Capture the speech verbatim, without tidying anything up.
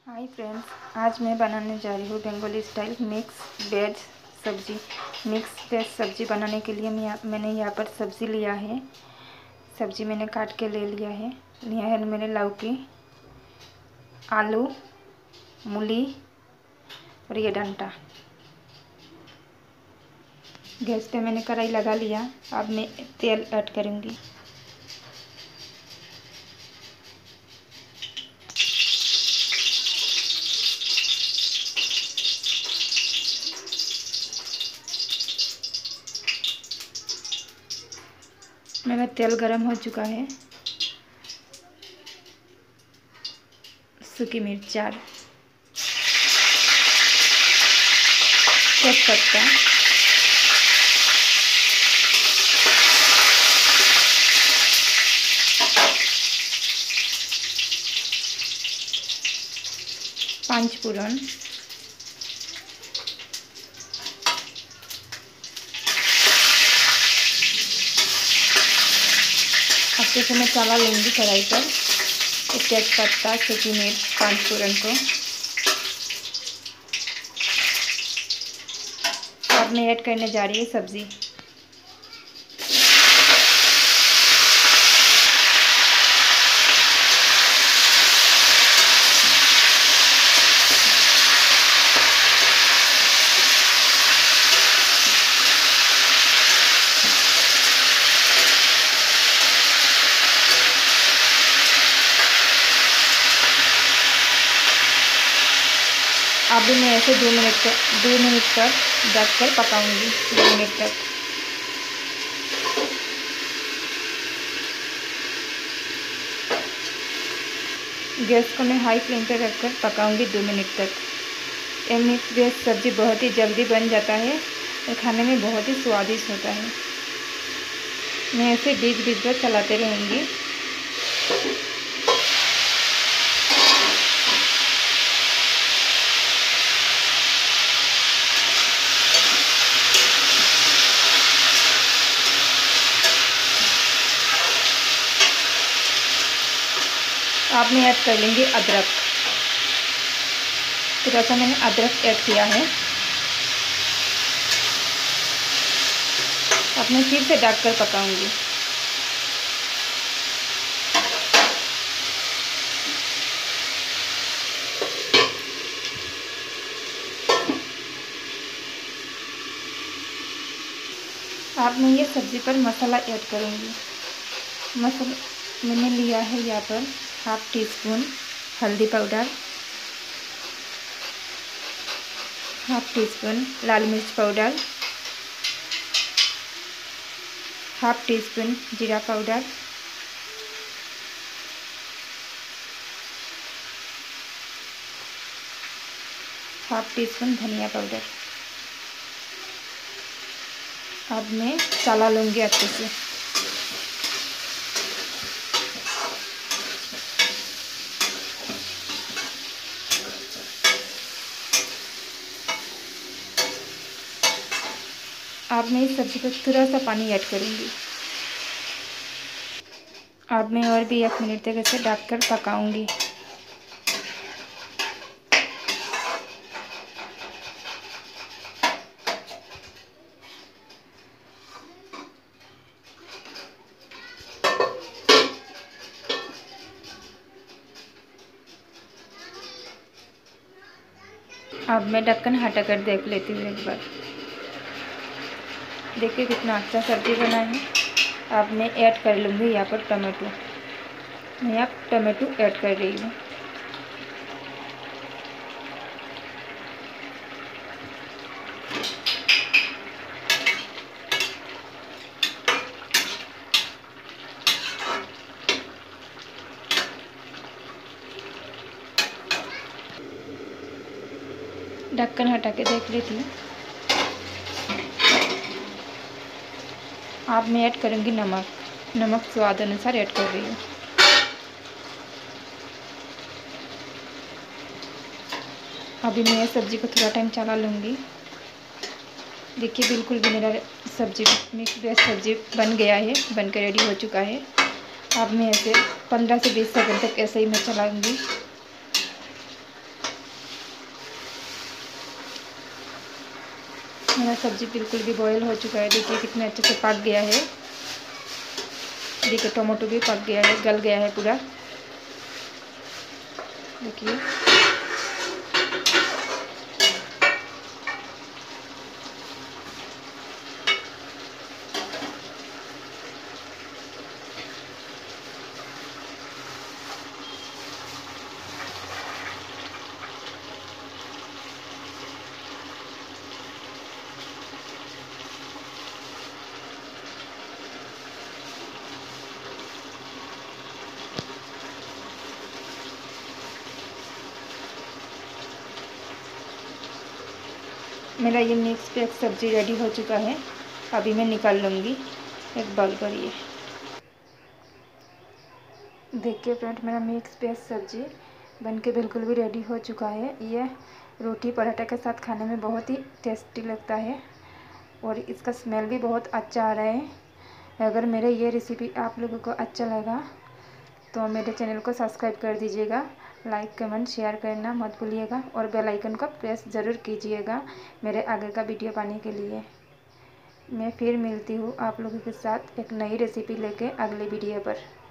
Hi friends, आज मैं बनाने जा रही हूँ बंगाली स्टाइल मिक्स वेज सब्जी। मिक्स वेज सब्जी बनाने के लिए मैं मैंने यहाँ पर सब्ज़ी लिया है। सब्ज़ी मैंने काट के ले लिया है। लिया है मैंने लौकी, आलू, मूली और ये डंटा। गैस पे मैंने कढ़ाई लगा लिया। अब मैं तेल ऐड करूँगी। मेरा तेल गरम हो चुका है। सूखी मिर्च चार, तेजपत्ता, पांच फोरन, अच्छे से मैं चला लूँगी कढ़ाई पर। तेजपत्ता, सूखी मिर्च, पांच फोरन को अब मैं ऐड करने जा रही हूँ सब्ज़ी। अभी मैं ऐसे दो मिनट तक दो मिनट तक ढक कर पकाऊंगी। दो मिनट तक गैस को मैं हाई फ्लेम पर रखकर पकाऊंगी दो मिनट तक। ये मिक्स वेज सब्ज़ी बहुत ही जल्दी बन जाता है और खाने में बहुत ही स्वादिष्ट होता है। मैं ऐसे बीच बीच पर चलाते रहूँगी। अब मैं ऐड कर लेंगे अदरक। थोड़ा सा मैंने अदरक ऐड किया है। अब मैं फिर से ढक कर पकाऊंगी। अब मैं ये सब्ज़ी पर मसाला ऐड करूंगी। मसाला मैंने लिया है यहाँ पर हाफ टी स्पून हल्दी पाउडर, हाफ टी स्पून लाल मिर्च पाउडर, हाफ टी स्पून जीरा पाउडर, हाफ टी स्पून धनिया पाउडर। अब मैं चला लूँगी अच्छे से। अब मैं इस सब्ज़ी पर थोड़ा सा पानी ऐड करूँगी। अब मैं और भी एक मिनट तक इसे ढक कर पकाऊँगी। अब मैं ढक्कन हटा कर देख लेती हूँ एक बार। देखिए कितना अच्छा सब्ज़ी बना है। अब मैं ऐड कर लूँगी यहाँ पर टमाटो। मैं यहाँ टमाटो ऐड कर रही हूँ। ढक्कन हटा के देख लेती हूँ। अब मैं ऐड करूँगी नमक। नमक स्वाद अनुसार ऐड कर रही हूँ। अभी मैं सब्ज़ी को थोड़ा टाइम चला लूँगी। देखिए बिल्कुल भी मेरा सब्ज़ी मिक्स वेज सब्ज़ी बन गया है, बनकर रेडी हो चुका है। अब मैं ऐसे पंद्रह से बीस सेकंड तक ऐसे ही मैं चलाऊँगी। मेरा सब्ज़ी बिल्कुल भी बॉयल हो चुका है। देखिए कितने अच्छे से पक गया है। देखिए टमाटो भी पक गया है, गल गया है पूरा। देखिए मेरा ये मिक्स वेज सब्ज़ी रेडी हो चुका है। अभी मैं निकाल लूँगी एक बाउल पर। ये देखिए फ्रेंड, मेरा मिक्स वेज सब्ज़ी बनके बिल्कुल भी रेडी हो चुका है। ये रोटी पराठा के साथ खाने में बहुत ही टेस्टी लगता है और इसका स्मेल भी बहुत अच्छा आ रहा है। अगर मेरे ये रेसिपी आप लोगों को अच्छा लगा तो मेरे चैनल को सब्सक्राइब कर दीजिएगा, लाइक कमेंट शेयर करना मत भूलिएगा और बेल आइकन को प्रेस ज़रूर कीजिएगा मेरे आगे का वीडियो पाने के लिए। मैं फिर मिलती हूँ आप लोगों के साथ एक नई रेसिपी लेके अगले वीडियो पर।